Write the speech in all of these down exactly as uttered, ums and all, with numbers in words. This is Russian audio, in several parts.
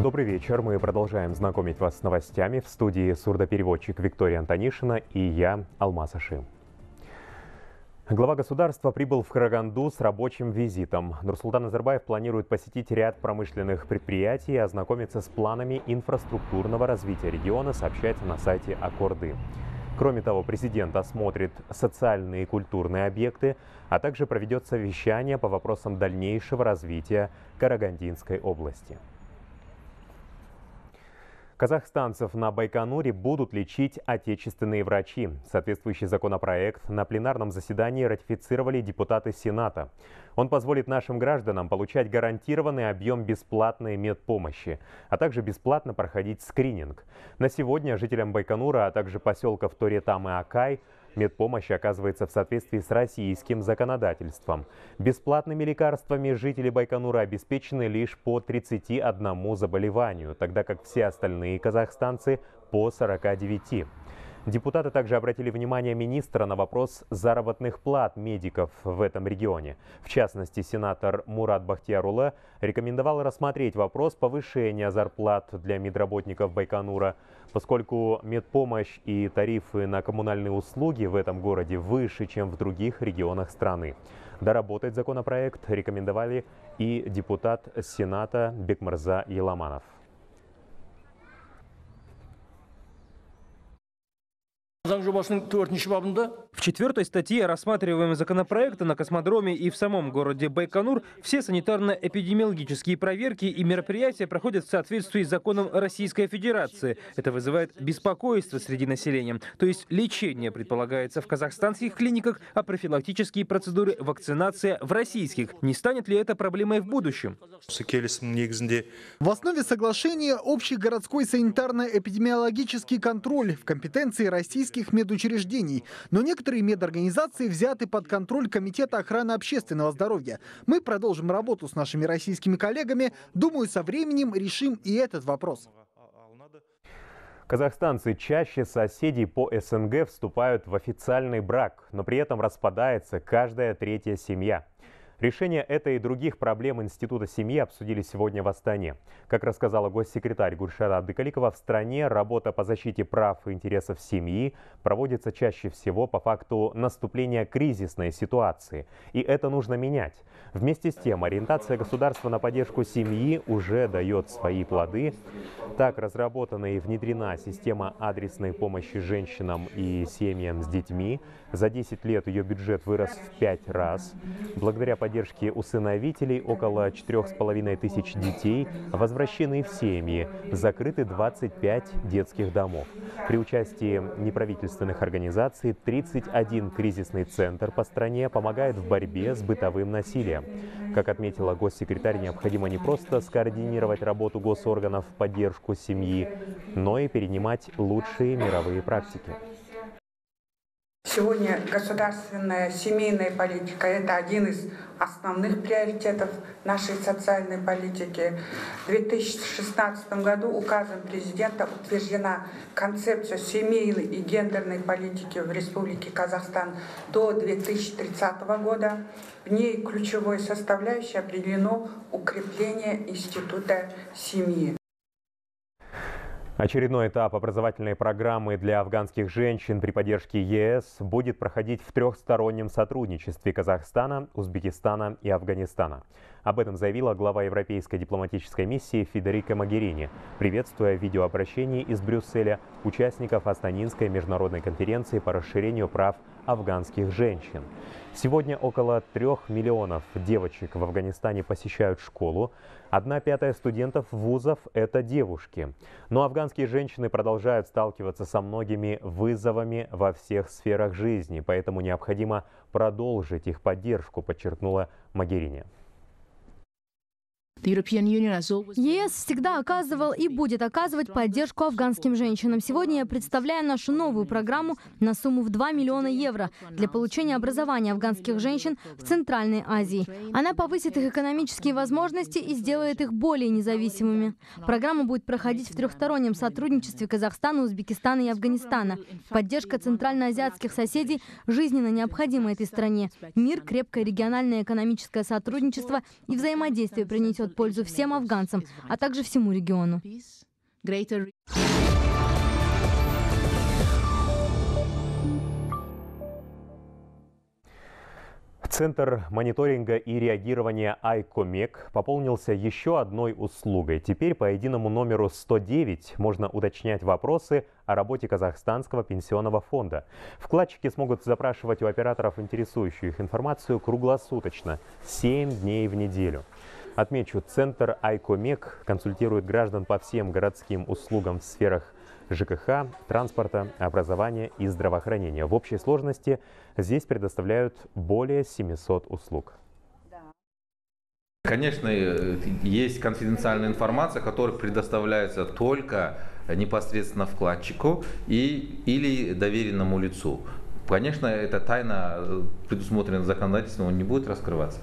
Добрый вечер. Мы продолжаем знакомить вас с новостями. В студии сурдопереводчик Виктория Антонишина и я, Алмаз Ашим. Глава государства прибыл в Караганду с рабочим визитом. Нурсултан Назарбаев планирует посетить ряд промышленных предприятий и ознакомиться с планами инфраструктурного развития региона, сообщается на сайте Аккорды. Кроме того, президент осмотрит социальные и культурные объекты, а также проведет совещание по вопросам дальнейшего развития Карагандинской области. Казахстанцев на Байконуре будут лечить отечественные врачи. Соответствующий законопроект на пленарном заседании ратифицировали депутаты Сената. Он позволит нашим гражданам получать гарантированный объем бесплатной медпомощи, а также бесплатно проходить скрининг. На сегодня жителям Байконура, а также поселков Торетам и Акай медпомощь оказывается в соответствии с российским законодательством. Бесплатными лекарствами жители Байконура обеспечены лишь по тридцати одному заболеванию, тогда как все остальные казахстанцы по сорока девяти. Депутаты также обратили внимание министра на вопрос заработных плат медиков в этом регионе. В частности, сенатор Мурат Бахтиярулы рекомендовал рассмотреть вопрос повышения зарплат для медработников Байконура, поскольку медпомощь и тарифы на коммунальные услуги в этом городе выше, чем в других регионах страны. Доработать законопроект рекомендовали и депутат Сената Бекмырза Еламанов. В четвертой статье рассматриваемого законопроекта на космодроме и в самом городе Байконур все санитарно-эпидемиологические проверки и мероприятия проходят в соответствии с законом Российской Федерации. Это вызывает беспокойство среди населения. То есть лечение предполагается в казахстанских клиниках, а профилактические процедуры вакцинация в российских. Не станет ли это проблемой в будущем? В основе соглашения общий городской санитарно-эпидемиологический контроль в компетенции российских медучреждений. Но некоторые медорганизации взяты под контроль Комитета охраны общественного здоровья. Мы продолжим работу с нашими российскими коллегами. Думаю, со временем решим и этот вопрос. Казахстанцы чаще соседей по СНГ вступают в официальный брак, но при этом распадается каждая третья семья. Решение этой и других проблем Института семьи обсудили сегодня в Астане. Как рассказала госсекретарь Гульшара Абдыкаликова, в стране работа по защите прав и интересов семьи проводится чаще всего по факту наступления кризисной ситуации. И это нужно менять. Вместе с тем, ориентация государства на поддержку семьи уже дает свои плоды. Так разработана и внедрена система адресной помощи женщинам и семьям с детьми. За десять лет ее бюджет вырос в пять раз. Благодаря поддержке усыновителей около четырёх с половиной тысяч детей возвращены в семьи, закрыты двадцать пять детских домов. При участии неправительственных организаций тридцать один кризисный центр по стране помогает в борьбе с бытовым насилием. Как отметила госсекретарь, необходимо не просто скоординировать работу госорганов в поддержку семьи, но и перенимать лучшие мировые практики. Сегодня государственная семейная политика – это один из основных приоритетов нашей социальной политики. В две тысячи шестнадцатом году указом президента утверждена концепция семейной и гендерной политики в Республике Казахстан до две тысячи тридцатого года. В ней ключевой составляющей определено укрепление института семьи. Очередной этап образовательной программы для афганских женщин при поддержке ЕС будет проходить в трехстороннем сотрудничестве Казахстана, Узбекистана и Афганистана. Об этом заявила глава Европейской дипломатической миссии Федерика Могерини, приветствуя в видеообращении из Брюсселя участников Астанинской международной конференции по расширению прав афганских женщин. Сегодня около трех миллионов девочек в Афганистане посещают школу. Одна пятая студентов вузов – это девушки. Но афганские женщины продолжают сталкиваться со многими вызовами во всех сферах жизни, поэтому необходимо продолжить их поддержку, подчеркнула Могерини. ЕС всегда оказывал и будет оказывать поддержку афганским женщинам. Сегодня я представляю нашу новую программу на сумму в два миллиона евро для получения образования афганских женщин в Центральной Азии. Она повысит их экономические возможности и сделает их более независимыми. Программа будет проходить в трехстороннем сотрудничестве Казахстана, Узбекистана и Афганистана. Поддержка центральноазиатских соседей жизненно необходима этой стране. Мир, крепкое региональное экономическое сотрудничество и взаимодействие принесет пользу всем афганцам, а также всему региону. Центр мониторинга и реагирования Айкомек пополнился еще одной услугой. Теперь по единому номеру сто девять можно уточнять вопросы о работе Казахстанского пенсионного фонда. Вкладчики смогут запрашивать у операторов интересующую их информацию круглосуточно, семь дней в неделю. Отмечу, Центр Айкомек консультирует граждан по всем городским услугам в сферах ЖКХ, транспорта, образования и здравоохранения. В общей сложности здесь предоставляют более семисот услуг. Конечно, есть конфиденциальная информация, которая предоставляется только непосредственно вкладчику и, или доверенному лицу. Конечно, эта тайна предусмотрена законодательством, он не будет раскрываться.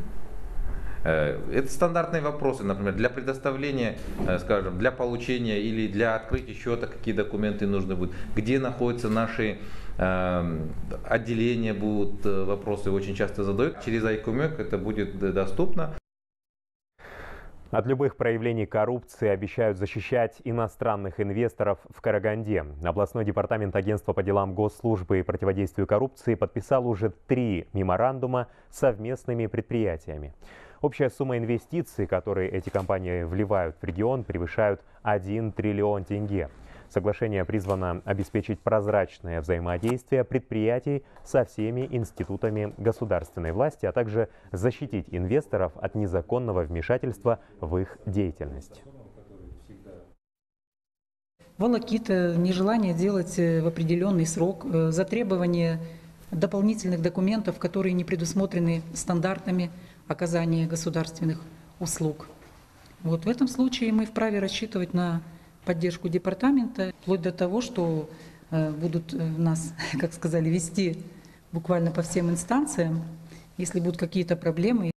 Это стандартные вопросы, например, для предоставления, скажем, для получения или для открытия счета, какие документы нужны будут, где находятся наши э, отделения, будут вопросы очень часто задают. Через Айкомек это будет доступно. От любых проявлений коррупции обещают защищать иностранных инвесторов в Караганде. Областной департамент Агентства по делам госслужбы и противодействию коррупции подписал уже три меморандума с совместными предприятиями. Общая сумма инвестиций, которые эти компании вливают в регион, превышают один триллион тенге. Соглашение призвано обеспечить прозрачное взаимодействие предприятий со всеми институтами государственной власти, а также защитить инвесторов от незаконного вмешательства в их деятельность. Волокита, нежелание делать в определенный срок, затребование дополнительных документов, которые не предусмотрены стандартами оказания государственных услуг. Вот в этом случае мы вправе рассчитывать на поддержку департамента, вплоть до того, что э, будут нас, как сказали, вести буквально по всем инстанциям, если будут какие-то проблемы.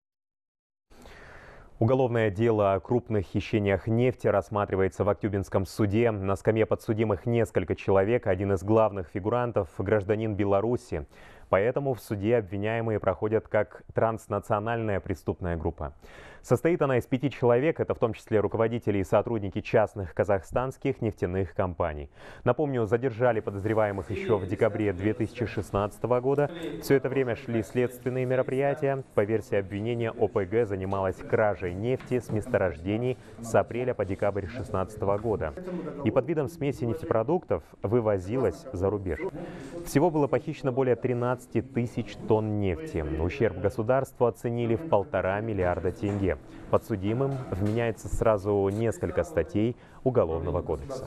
Уголовное дело о крупных хищениях нефти рассматривается в Актюбинском суде. На скамье подсудимых несколько человек. Один из главных фигурантов – гражданин Беларуси. Поэтому в суде обвиняемые проходят как транснациональная преступная группа. Состоит она из пяти человек, это в том числе руководители и сотрудники частных казахстанских нефтяных компаний. Напомню, задержали подозреваемых еще в декабре две тысячи шестнадцатого года. Все это время шли следственные мероприятия. По версии обвинения, ОПГ занималась кражей нефти с месторождений с апреля по декабрь две тысячи шестнадцатого года. И под видом смеси нефтепродуктов вывозилась за рубеж. Всего было похищено более тринадцати тысяч тонн нефти. Ущерб государству оценили в полтора миллиарда тенге. Подсудимым вменяется сразу несколько статей Уголовного кодекса.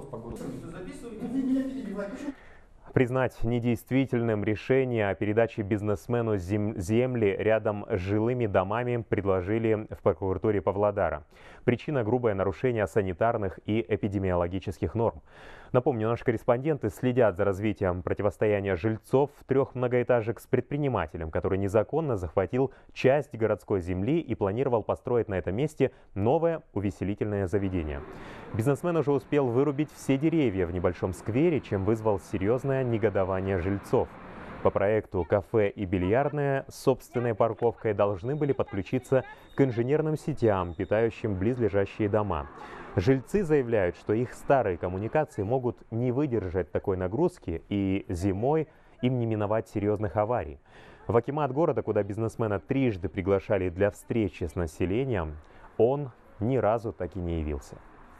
Признать недействительным решение о передаче бизнесмену зем земли рядом с жилыми домами предложили в прокуратуре Павлодара. Причина – грубое нарушение санитарных и эпидемиологических норм. Напомню, наши корреспонденты следят за развитием противостояния жильцов трех многоэтажек с предпринимателем, который незаконно захватил часть городской земли и планировал построить на этом месте новое увеселительное заведение. Бизнесмен уже успел вырубить все деревья в небольшом сквере, чем вызвал серьезное негодование жильцов. По проекту кафе и бильярдная с собственной парковкой должны были подключиться к инженерным сетям, питающим близлежащие дома. Жильцы заявляют, что их старые коммуникации могут не выдержать такой нагрузки, и зимой им не миновать серьезных аварий. В акимат города, куда бизнесмена трижды приглашали для встречи с населением, он ни разу так и не явился.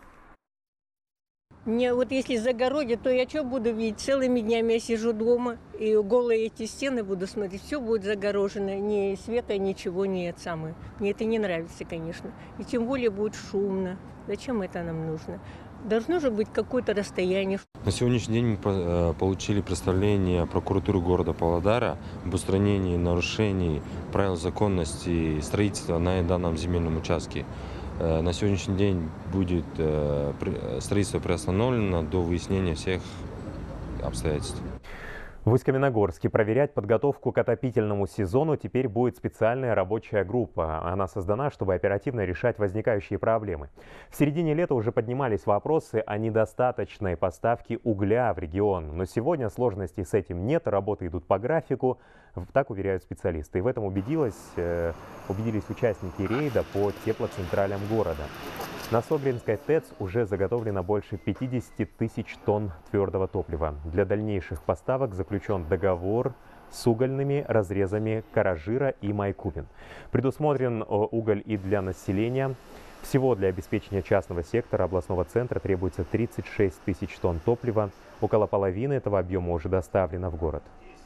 Мне вот если загородить, то я что буду видеть? Целыми днями я сижу дома, и голые эти стены буду смотреть. Все будет загорожено, ни света, ничего нет самое. Мне это не нравится, конечно. И тем более будет шумно. Зачем это нам нужно? Должно же быть какое-то расстояние. На сегодняшний день мы получили представление прокуратуры города Павлодара об устранении нарушений правил законности строительства на данном земельном участке. На сегодняшний день будет строительство приостановлено до выяснения всех обстоятельств. В Усть-Каменогорске проверять подготовку к отопительному сезону теперь будет специальная рабочая группа. Она создана, чтобы оперативно решать возникающие проблемы. В середине лета уже поднимались вопросы о недостаточной поставке угля в регион. Но сегодня сложностей с этим нет, работы идут по графику, так уверяют специалисты. И в этом убедилась, э, убедились участники рейда по теплоцентралям города. На Собринской ТЭЦ уже заготовлено больше пятидесяти тысяч тонн твердого топлива. Для дальнейших поставок заключен договор с угольными разрезами Каражира и Майкупин. Предусмотрен уголь и для населения. Всего для обеспечения частного сектора областного центра требуется тридцать шесть тысяч тонн топлива. Около половины этого объема уже доставлено в город.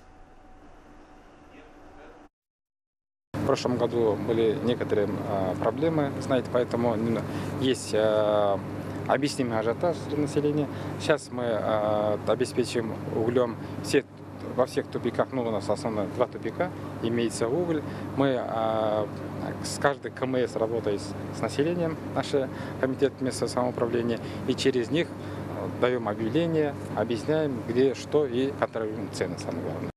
В прошлом году были некоторые э, проблемы, знаете, поэтому есть э, объяснимый ажиотаж среди населения. Сейчас мы э, обеспечим углем все, во всех тупиках, ну у нас основно два тупика, имеется уголь. Мы э, с каждой КМС работаем с, с населением, наш комитет местного самоуправления, и через них э, даем объявления, объясняем, где, что, и контролируем цены, самое главное.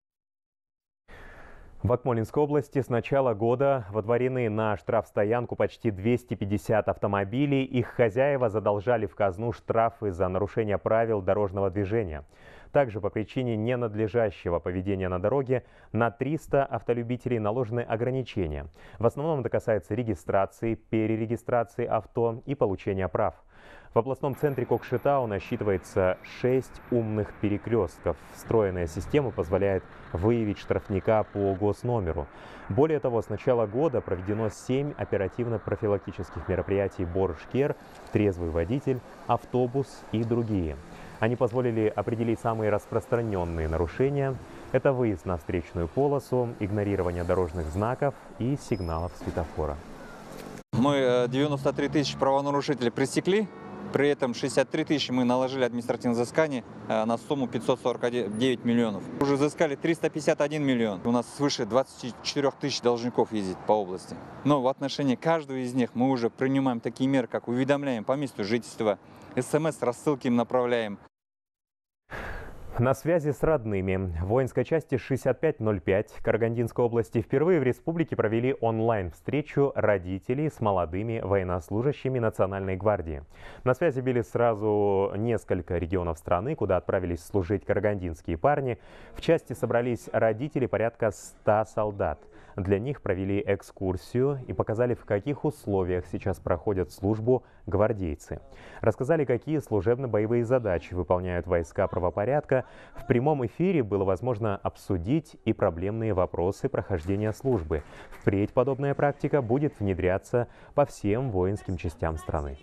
В Акмолинской области с начала года водворены на штрафстоянку почти двести пятьдесят автомобилей. Их хозяева задолжали в казну штрафы за нарушение правил дорожного движения. Также по причине ненадлежащего поведения на дороге на триста автолюбителей наложены ограничения. В основном это касается регистрации, перерегистрации авто и получения прав. В областном центре Кокшетау насчитывается шесть умных перекрестков. Встроенная система позволяет выявить штрафника по госномеру. Более того, с начала года проведено семь оперативно-профилактических мероприятий «Борж-Кер», «Трезвый водитель», «Автобус» и другие. Они позволили определить самые распространенные нарушения. Это выезд на встречную полосу, игнорирование дорожных знаков и сигналов светофора. Мы девяносто три тысячи правонарушителей пресекли. При этом шестьдесят три тысячи мы наложили административное взыскание на сумму пятьсот сорок девять миллионов. Уже взыскали триста пятьдесят один миллион. У нас свыше двадцати четырёх тысяч должников ездит по области. Но в отношении каждого из них мы уже принимаем такие меры, как уведомляем по месту жительства, СМС рассылки им направляем. На связи с родными. В воинской части шестьдесят пять ноль пять Карагандинской области впервые в республике провели онлайн-встречу родителей с молодыми военнослужащими Национальной гвардии. На связи были сразу несколько регионов страны, куда отправились служить карагандинские парни. В части собрались родители порядка ста солдат. Для них провели экскурсию и показали, в каких условиях сейчас проходят службу гвардейцы. Рассказали, какие служебно-боевые задачи выполняют войска правопорядка. В прямом эфире было возможно обсудить и проблемные вопросы прохождения службы. Впредь подобная практика будет внедряться по всем воинским частям страны.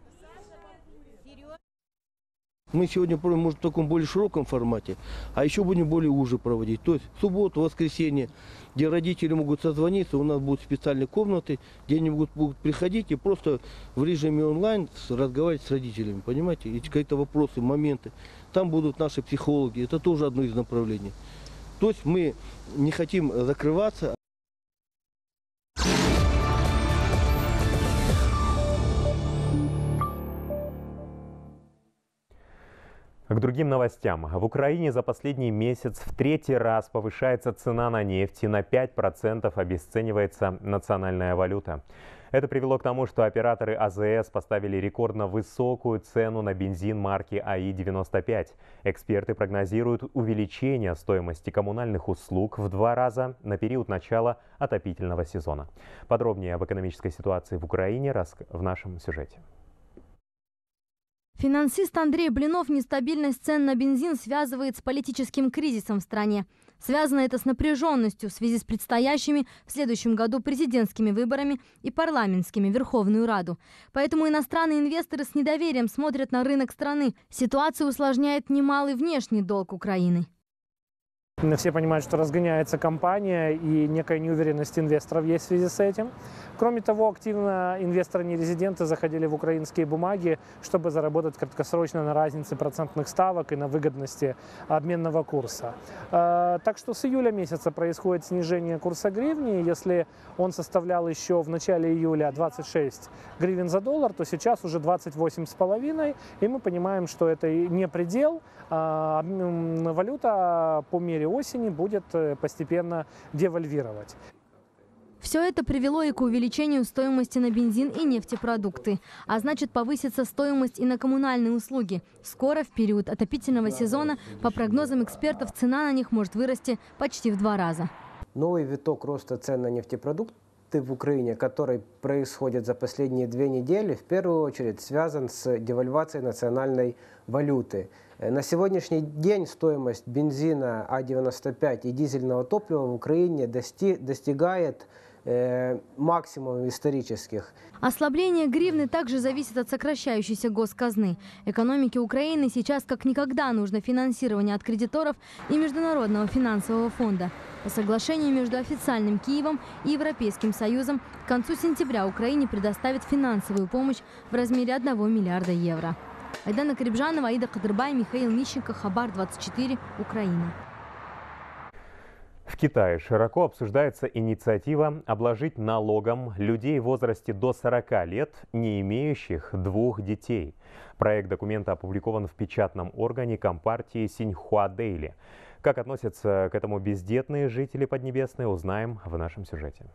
Мы сегодня проводим, может, в таком более широком формате, а еще будем более уже проводить. То есть субботу, воскресенье, где родители могут созвониться, у нас будут специальные комнаты, где они могут, будут приходить и просто в режиме онлайн разговаривать с родителями, понимаете? И какие-то вопросы, моменты. Там будут наши психологи, это тоже одно из направлений. То есть мы не хотим закрываться. К другим новостям. В Украине за последний месяц в третий раз повышается цена на нефть и на пять процентов обесценивается национальная валюта. Это привело к тому, что операторы АЗС поставили рекордно высокую цену на бензин марки АИ девяносто пять. Эксперты прогнозируют увеличение стоимости коммунальных услуг в два раза на период начала отопительного сезона. Подробнее об экономической ситуации в Украине в нашем сюжете. Финансист Андрей Блинов нестабильность цен на бензин связывает с политическим кризисом в стране. Связано это с напряженностью в связи с предстоящими в следующем году президентскими выборами и парламентскими в Верховную Раду. Поэтому иностранные инвесторы с недоверием смотрят на рынок страны. Ситуацию усложняет немалый внешний долг Украины. Все понимают, что разгоняется компания, и некая неуверенность инвесторов есть в связи с этим. Кроме того, активно инвесторы-нерезиденты заходили в украинские бумаги, чтобы заработать краткосрочно на разнице процентных ставок и на выгодности обменного курса. Так что с июля месяца происходит снижение курса гривни. Если он составлял еще в начале июля двадцать шесть гривен за доллар, то сейчас уже двадцать восемь с половиной. И мы понимаем, что это не предел. Валюта по мере начале осени будет постепенно девальвировать. Все это привело и к увеличению стоимости на бензин и нефтепродукты. А значит, повысится стоимость и на коммунальные услуги. Скоро, в период отопительного сезона, по прогнозам экспертов, цена на них может вырасти почти в два раза. Новый виток роста цен на нефтепродукты в Украине, который происходит за последние две недели, в первую очередь связан с девальвацией национальной валюты. На сегодняшний день стоимость бензина А девяносто пять и дизельного топлива в Украине дости достигает э, максимумов исторических. Ослабление гривны также зависит от сокращающейся госказны. Экономике Украины сейчас как никогда нужно финансирование от кредиторов и Международного финансового фонда. По соглашению между официальным Киевом и Европейским Союзом к концу сентября Украине предоставит финансовую помощь в размере одного миллиарда евро. Айдана Карибжанова, Аида Кадырбай, Михаил Мищенко, Хабар двадцать четыре, Украина. В Китае широко обсуждается инициатива обложить налогом людей в возрасте до сорока лет, не имеющих двух детей. Проект документа опубликован в печатном органе Компартии Синьхуа Дейли. Как относятся к этому бездетные жители Поднебесной, узнаем в нашем сюжете.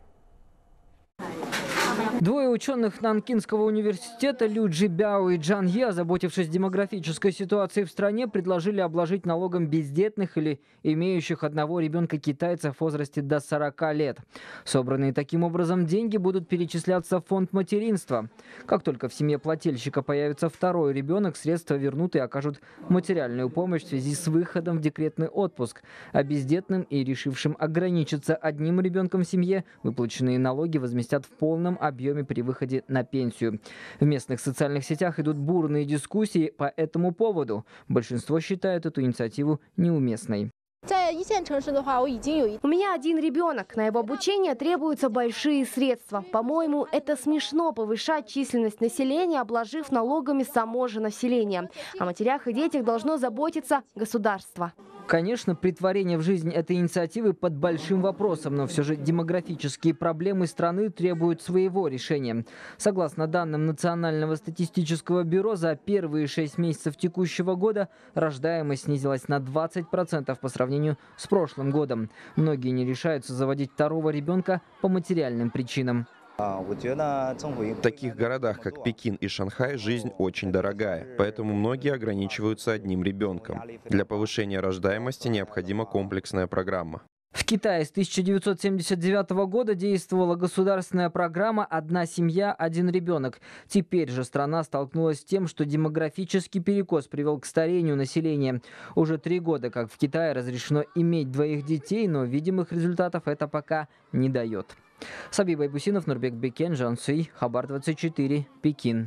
Двое ученых Нанкинского университета Лю Джибяо и Джан Е, озаботившись демографической ситуацией в стране, предложили обложить налогом бездетных или имеющих одного ребенка китайцев в возрасте до сорока лет. Собранные таким образом деньги будут перечисляться в фонд материнства. Как только в семье плательщика появится второй ребенок, средства вернут и окажут материальную помощь в связи с выходом в декретный отпуск. А бездетным и решившим ограничиться одним ребенком в семье выплаченные налоги возместят в полном объеме при выходе на пенсию. В местных социальных сетях идут бурные дискуссии по этому поводу. Большинство считает эту инициативу неуместной. У меня один ребенок. На его обучение требуются большие средства. По-моему, это смешно повышать численность населения, обложив налогами само же население. О матерях и детях должно заботиться государство. Конечно, претворение в жизнь этой инициативы под большим вопросом, но все же демографические проблемы страны требуют своего решения. Согласно данным Национального статистического бюро, за первые шесть месяцев текущего года рождаемость снизилась на двадцать процентов по сравнению с прошлым годом. Многие не решаются заводить второго ребенка по материальным причинам. В таких городах, как Пекин и Шанхай, жизнь очень дорогая, поэтому многие ограничиваются одним ребенком. Для повышения рождаемости необходима комплексная программа. В Китае с тысяча девятьсот семьдесят девятого года действовала государственная программа «Одна семья, один ребенок». Теперь же страна столкнулась с тем, что демографический перекос привел к старению населения. Уже три года, как в Китае разрешено иметь двоих детей, но видимых результатов это пока не дает. Сабиб Байбусинов, Нурбек Бекен, Жан Цюй, Хабар двадцать четыре, Пекин.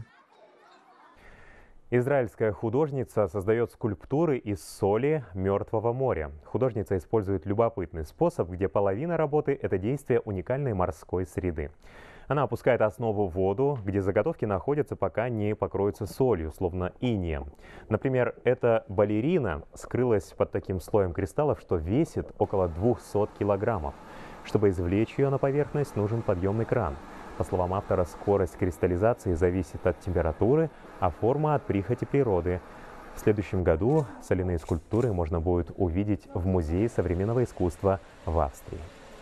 Израильская художница создает скульптуры из соли Мертвого моря. Художница использует любопытный способ, где половина работы – это действие уникальной морской среды. Она опускает основу в воду, где заготовки находятся, пока не покроются солью, словно инеем. Например, эта балерина скрылась под таким слоем кристаллов, что весит около двухсот килограммов. Чтобы извлечь ее на поверхность, нужен подъемный кран. По словам автора, скорость кристаллизации зависит от температуры, а форма от прихоти природы. В следующем году соляные скульптуры можно будет увидеть в Музее современного искусства в Австрии.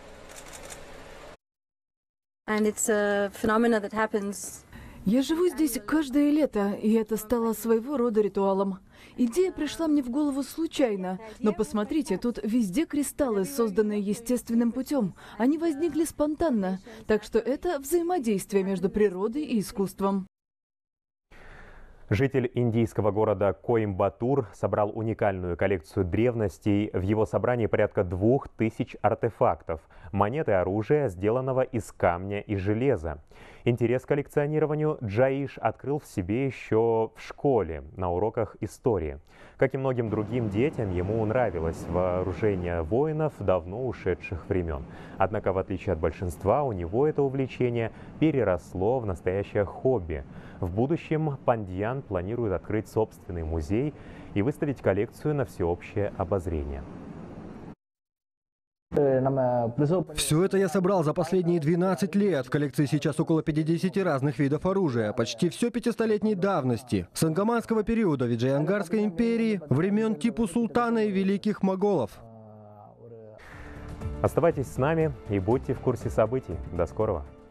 Я живу здесь каждое лето, и это стало своего рода ритуалом. Идея пришла мне в голову случайно, но посмотрите, тут везде кристаллы, созданные естественным путем. Они возникли спонтанно, так что это взаимодействие между природой и искусством. Житель индийского города Коимбатур собрал уникальную коллекцию древностей. В его собрании порядка двух тысяч артефактов, монет и оружия, сделанного из камня и железа. Интерес к коллекционированию Джаиш открыл в себе еще в школе на уроках истории. Как и многим другим детям, ему нравилось вооружение воинов давно ушедших времен. Однако, в отличие от большинства, у него это увлечение переросло в настоящее хобби. В будущем Пандьян планирует открыть собственный музей и выставить коллекцию на всеобщее обозрение. Все это я собрал за последние двенадцать лет. В коллекции сейчас около пятидесяти разных видов оружия. Почти все пятистолетней давности. С ангаманского периода Виджаянгарской империи, времен Типу Султана и великих моголов. Оставайтесь с нами и будьте в курсе событий. До скорого!